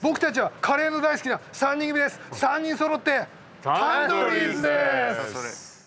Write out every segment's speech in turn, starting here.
僕たちはカレーの大好きな3人組です。3人揃ってタンドリーズです。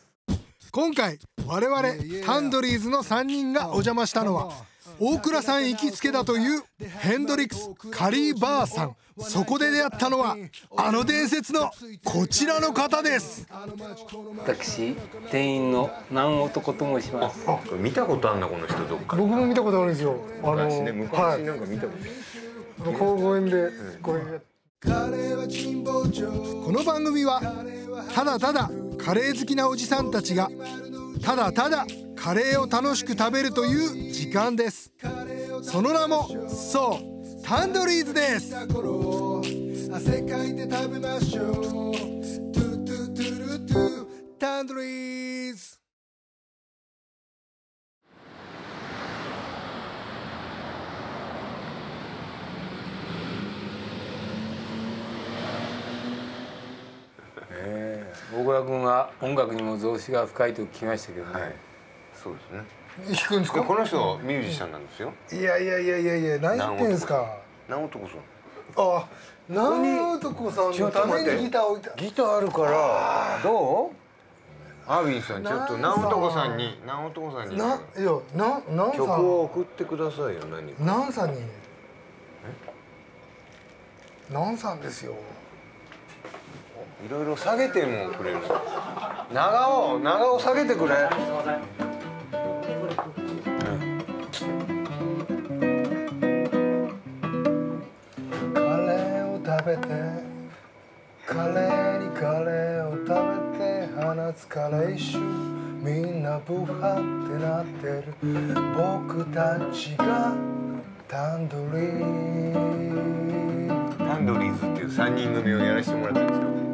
今回我々タンドリーズの3人がお邪魔したのは大倉さん行きつけだというヘンドリックスカリーバーさん。そこで出会ったのはあの伝説のこちらの方です。 私店員の南男と申します。 見たことあんなこの人どっか。 僕も見たことあるんですよ。 昔ね、昔なんか見たことある。 公園でこれ。 この番組はただただカレー好きなおじさんたちがただただカレーを楽しく食べるという時間です。その名もそうタンドリーズです。 汗かいて食べましょう。トゥトゥトゥルトゥタンドリーズ。 大倉君は音楽にも造詣が深いと聞きましたけどね。 はい、そうですね。 弾くんですか？ この人ミュージシャンなんですよ。 いやいやいやいやいや、何言ってんすか。 南男さん。 あ、南男さんのためにギター置いた。 ギターあるからどう？アービンさん、ちょっと南男さんにいや南曲を送ってくださいよ。 南さんに南さんですよ。 いろいろ下げてもくれる。長尾下げてくれ。 カレーを食べてカレーにカレーを食べて放つカレー臭みんなブハってなってる僕たちがタンドリータンドリーズっていう3人組をやらせてもらってるんですよ。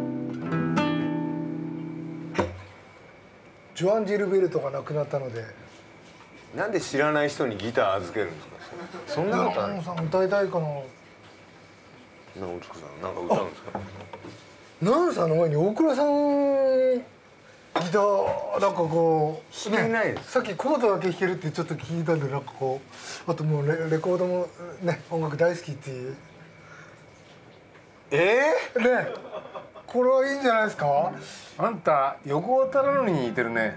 ジョアン・ジルベルトが亡くなったので。 なんで知らない人にギター預けるんですか。そんなことある。 南さん歌いたいかな。 南男さんなんか歌うんですか。 南さんの前に大倉さんギターなんかこう弾けないです。 さっきコードだけ弾けるってちょっと聞いたんで、なんかこうあともうレコードもね音楽大好きっていうね、これはいいんじゃないですか。 あんた横尾忠則に似てるね。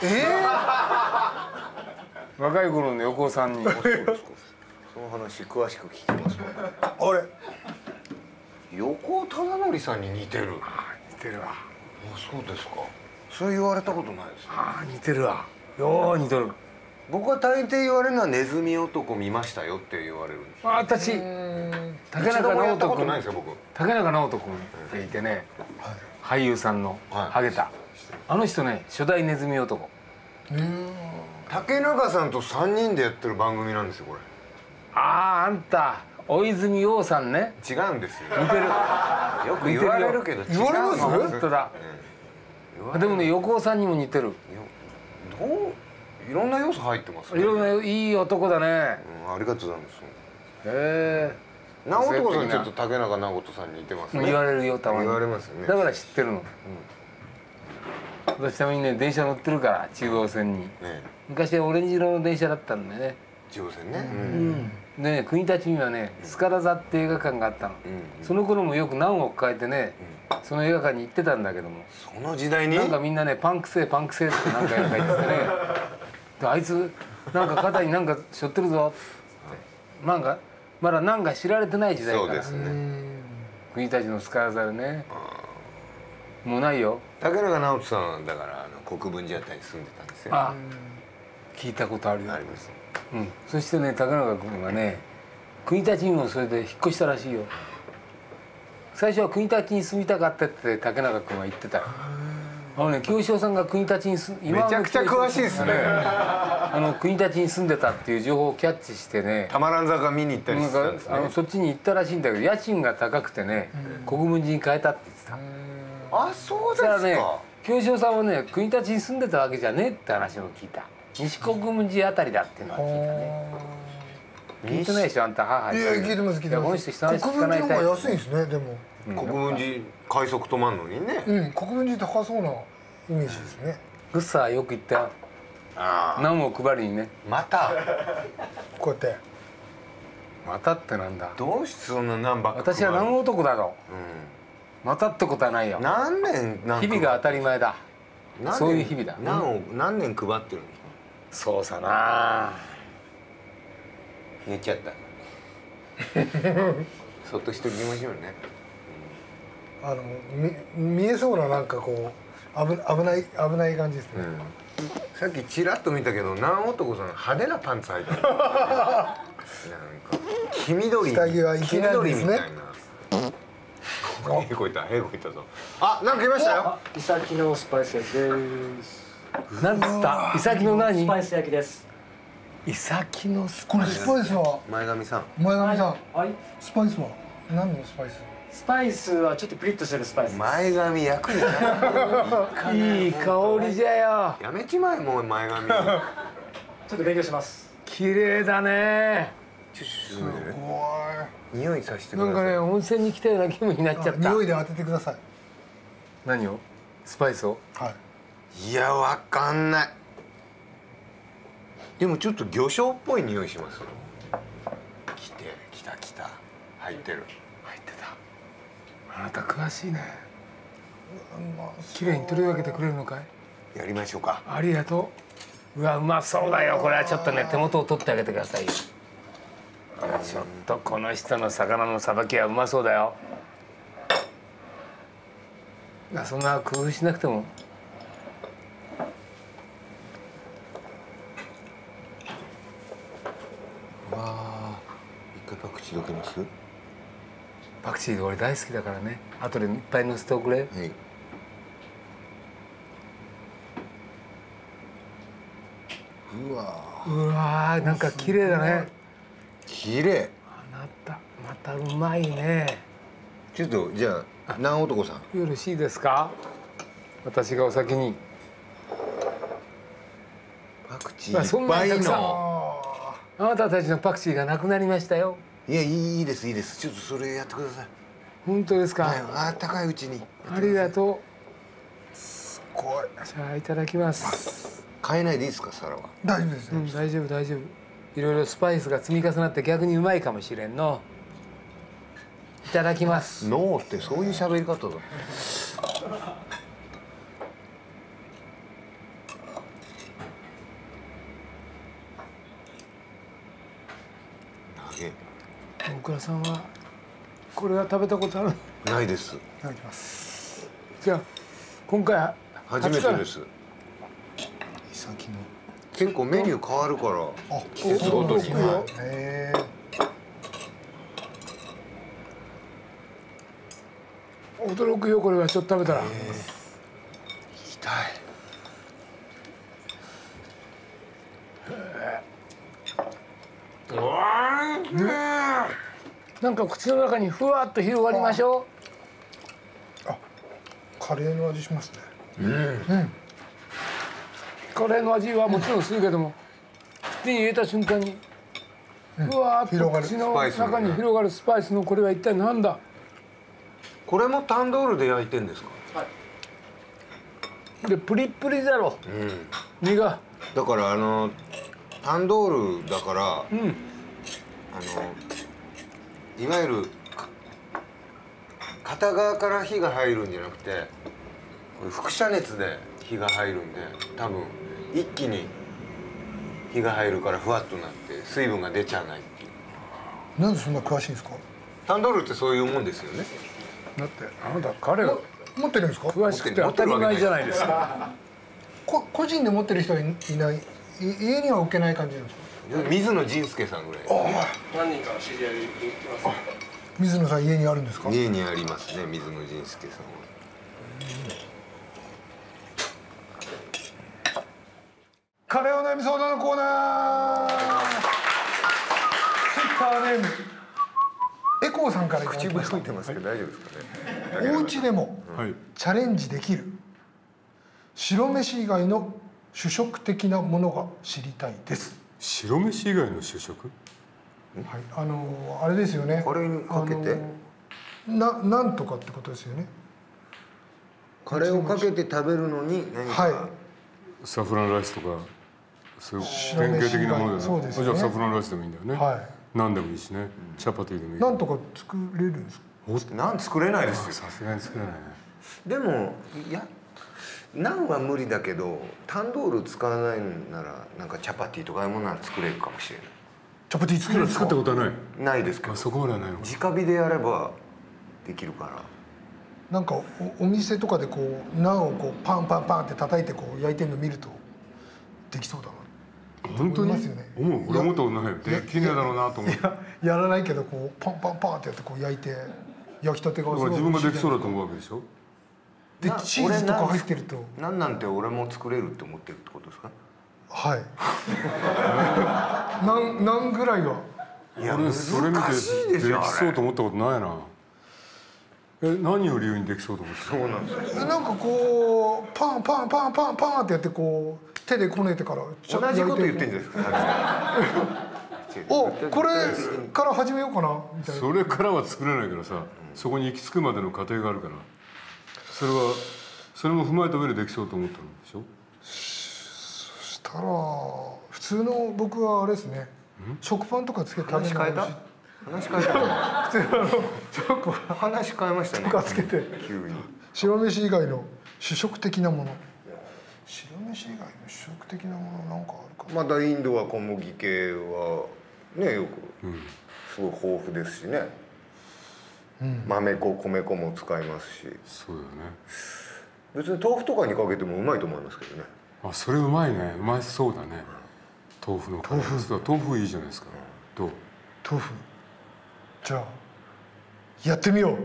若い頃の横尾さんに。 その話詳しく聞きますか。 あれ横尾忠則さんに似てる。 似てるわ。 そうですか。そう言われたことないですね。 似てるわ。よう似てる。 僕は大抵言われるのはネズミ男見ましたよって言われるんですよ。 私竹中直人君。 ないですよ僕。 竹中直人君っていてね、俳優さんのハゲたあの人ね、初代ネズミ男。 竹中さんと3人でやってる番組なんですよこれ。 あんた大泉洋さんね。 違うんですよ。 似てる。 よく言われるけど違う。 言われます？ 本当だ。でもね、横尾さんにも似てる。 いろんな要素入ってますね。 いろんないい男だね。 ありがとうございます。 へえ。 直人さんちょっと竹中直人さんに似てますね。 言われるよ、たまに。 言われますよね。 だから知ってるの。私たまにね、電車乗ってるから中央線に。昔はオレンジ色の電車だったんでね。 中央線ね。 でね、国立にはね、スカラ座って映画館があったの。その頃もよく何億変えてね、その映画館に行ってたんだけども。 その時代に。 なんかみんなね、パンクせえって何回か言っててね。で、あいつなんか肩になんか背負ってるぞって。なんかまだなんか知られてない時代から。 そうですね。 国立のスカラ座でね。もうないよ。 竹中直人さんはだから国分寺あたりに住んでたんですよ。 聞いたことあるよ。 あります。 そしてね、竹中君がね、国立にもそれで引っ越したらしいよ。最初は国立に住みたかったって竹中君は言ってたよ。清志郎さんが国立にめちゃくちゃ詳しいですね。 国立に住んでたっていう情報をキャッチしてね、 玉蘭坂見に行ったりしてたんですね。 そっちに行ったらしいんだけど、家賃が高くてね、国分寺に変えたって言ってた。 あ、そうですか。 清志郎さんはね、国立に住んでたわけじゃねえって話を聞いた。西国分寺あたりだっていうのは聞いたね。聞いてないでしょ、あんた母。 いや、聞いてます聞いてます。 この人人の話聞か国ないタイプ。 分寺の方が安いんですね、でも。 国分寺快速止まんのにね。 国分寺高そうなイメージですね。 グッサーよく行ったよ。何も配りにね。 またこうやって。 またってなんだ。 どうしてそんな何ばっか私は何男だろうまたってことはないよ。 何年日々が当たり前だ。そういう日々だ。 何年配ってるんですか。 そうさな。 寝ちゃったそっとしときましょうね。 見えそうななんかこう危ない感じですね。 さっきちらっと見たけど南男さん派手なパンツ履いてるなんか黄緑下着はいけないんですね。 黄緑みたいな。へこいたぞ。あ、なんか来ましたよ。 イサキのスパイス焼きです。 なんつった？イサキの何？ スパイス焼きです。 イサキのスこれスパイスは前髪さん。 はい。 スパイスは何のスパイス？ スパイスはちょっとピリッとしてるスパイスです。 前髪役にないい香りじゃよ。 やめちまえもう前髪。 ちょっと勉強します。 綺麗だね。 すごい。匂いさせてください。 なんかね、温泉に来たような気分になっちゃった。 匂いで当ててください。 何を？スパイスを？ はい。 いや、わかんない。でもちょっと魚醤っぽい匂いしますよ。来た。入ってる。 入ってた。あなた詳しいね。綺麗に取り分けてくれるのかい？ やりましょうか。 ありがとう。うわ、うまそうだよ。これはちょっとね、手元を取ってあげてくださいよ。ちょっとこの人の魚のさばきはうまそうだよ。そんな工夫しなくても。 わあ、一回パクチーどけます。 パクチー俺大好きだからね。後でいっぱいのせておくれ。 はい。うわー、なんか綺麗だね。 綺麗。 あなたまたうまいね。 ちょっとじゃあ南男さんよろしいですか？私がお先に。 パクチーいっぱいの。 あなたたちのパクチーがなくなりましたよ。 いや、いいです。ちょっとそれやってください。 本当ですか？ はい、あったかいうちに。 ありがとう。 すごい。 じゃあいただきます。 変えないでいいですか、皿は。 大丈夫ですよ。 大丈夫。いろいろスパイスが積み重なって逆にうまいかもしれんの。いただきます。 ノーってそういう喋り方だ。 大倉さんはこれは食べたことある？ ないです。 いただきます。 じゃあ今回初めてです。 イサキの。 結構メニュー変わるから。 あ、 季節ごとに。 へえ。 驚くよこれはちょっと食べたら。 行きたい。 なんか口の中にふわっと広がりましょう。 カレーの味しますね。 カレーの味はもちろんするけども、口に入れた瞬間にふわっと口の中に広がるスパイスのこれは一体何だ？ これもタンドールで焼いてんですか？ でプリップリだろ。身が。 だからタンドールだから、いわゆる片側から火が入るんじゃなくて、これ輻射熱で火が入るんで、多分一気に火が入るからふわっとなって水分が出ちゃわないっていう。 なんでそんな詳しいんですか？ タンドールってそういうもんですよね。 だってあなた彼が持ってるんですか？ 詳しくて当たり前じゃないですか。 個人で持ってる人はいない。家には置けない感じなんですか？ 水野仁介さんぐらい。 何人か知り合いで行ってます。 水野さん家にあるんですか？ 家にありますね、水野仁介さんは。 カレーお悩み相談のコーナー。ツイッターネームエコーさんからいただきました。 口笛吹いてますけど大丈夫ですかね。 お家でもチャレンジできる白飯以外の主食的なものが知りたいです。 白飯以外の主食？ はい、あれですよね。 カレーにかけてなんとかってことですよね。 カレーをかけて食べるのに何か、 はい、 サフランライスとかそういう典型的なものだよね。 そうですよね。 じゃあサフランライスでもいいんだよね。 はい。 何でもいいしね、チャパティでもいい。 なんとか作れるんですか？ ナン作れないですよ。 さすがに作れないね。 でもナンは無理だけどタンドール使わないならなんかチャパティとかいうものなら作れるかもしれない。 チャパティ作れるんですか？ 作ったことはない。 ないですけど、 そこまではないの。 直火でやればできるから。 なんかお店とかでこうナンをこうパンパンパンって叩いてこう焼いてるの見るとできそうだな。 本当に思いますよね。 思う。俺思ったことないよ。できねえだろうなと思って。 やらないけどこうパンパンパンってやってこう焼いて焼きたてがすごい自分ができそうだと思うわけでしょ。 でチーズとか入ってるとなんて俺も作れるって思ってるってことですか？ はい何ぐらいはいや俺それ見て難しいでしょできそうと思ったことないな。何を理由にできそうと思って？ そうなんですよ。 なんかこうパンパンパンパンパンってやってこう手でこねてから同じこと言ってんじゃないですか。 おこれから始めようかなみたいな。 それからは作れないからさ、そこに行き着くまでの過程があるから、それも踏まえた上でできそうと思ったんでしょ。 そしたら普通の僕はあれですね、食パンとかつけて食べるのが美味しい。 話変えた普通のチョコ話変えましたね。 とかつけて急に。 白飯以外の主食的なもの、白飯以外の主食的なものなんかあるかな。 またインドは小麦系はねよくすごい豊富ですしね、豆粉米粉も使いますし、 そうだよね。 別に豆腐とかにかけてもうまいと思いますけどね。 あ、それうまいね。うまそうだね。豆腐のカレー。豆腐いいじゃないですか。どう？ 豆腐じゃあやってみよう。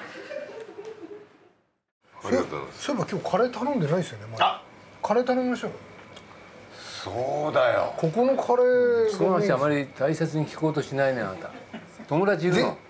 ありがとうございます。 そういえば今日カレー頼んでないですよね。まだカレー頼みましょう。 そうだよ。 ここのカレーその話あまり大切に聞こうとしないね、あなた。友達いるの？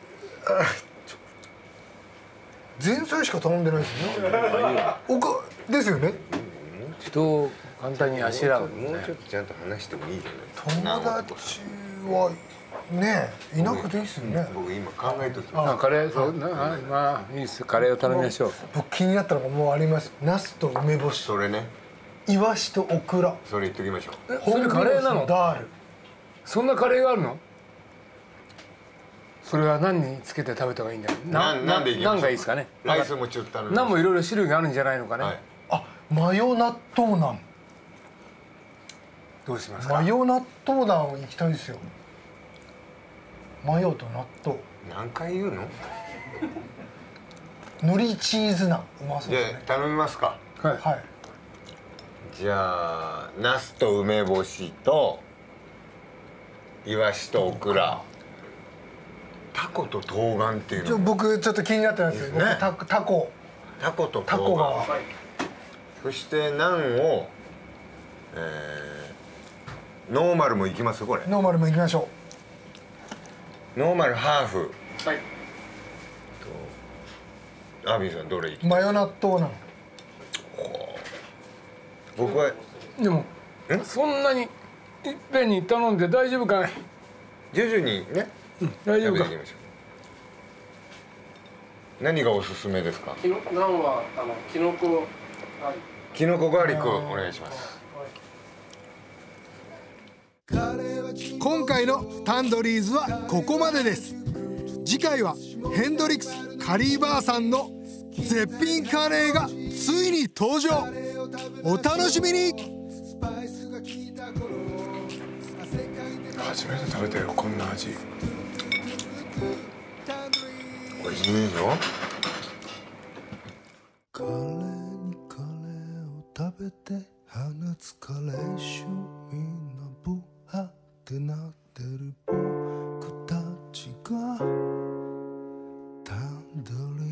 前菜しか頼んでないですよね。ですよね。 人を簡単にあしらうもうちょっとちゃんと話してもいいじゃない。 友達はねいなくていいですよね。 僕今考えときまカレー、そうまあいいです。カレーを頼みましょう。 僕気になったのがもうあります。ナスと梅干し、 それね、 イワシとオクラ、 それ言っときましょう。 それカレーなの？ ダール。 そんなカレーがあるの？それは何につけて食べた方がいいんだよ。 なんでいきましょう。 何がいいですかね。 ライスもちょっと頼みましょう。 何もいろいろ種類があるんじゃないのかね。 はい。 あ、マヨ納豆ナン。 どうしますか。 マヨ納豆ナン行きたいですよ。マヨと納豆。 何回言うの？ 海苔チーズナンうまそうじゃですね。 あ頼みますか。 はい。 はい。 じゃあナスと梅干しとイワシとオクラ、タコと冬瓜っていうの。 僕ちょっと気になってますよ。 いいですね僕タコタコとタコ冬瓜。 がそしてナンを、ノーマルもいきますこれ。 ノーマルも行きましょノーマルハーフ。 はい。 アビーさんどれいき？ う。マヨ納豆ナン。 僕はでもそんなにいっぺんに頼んで大丈夫かね。 徐々にね、 大丈夫か食べていきましょう。何がおすすめですか？ ナンはキノコ、はい。 キノコガーリックお願いします。 今回のタンドリーズはここまでです。次回はヘンドリックスカリーバーさんの絶品カレーがついに登場。お楽しみに。 初めて食べたよ、こんな味。 おいしいぞ。 カレーにカレーを食べて放つカレー臭、みんなブハってなってる僕たちがタンドリー